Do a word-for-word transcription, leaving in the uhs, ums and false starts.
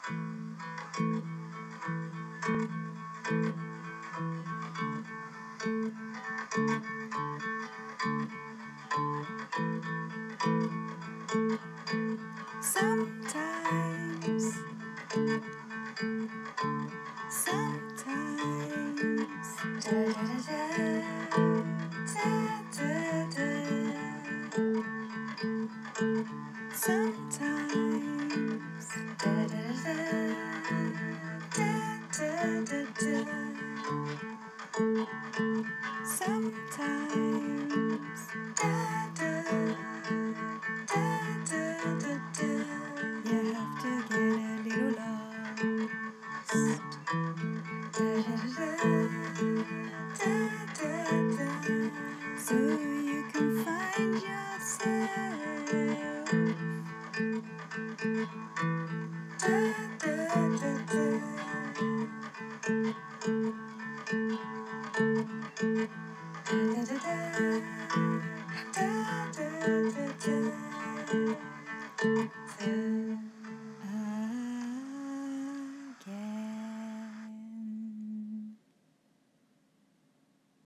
Sometimes, sometimes, da da da da da da da. Sometimes, da da da da da da da. Sometimes, da da da da da da. You have to get a little lost. Da da da da da da. So you can find yourself.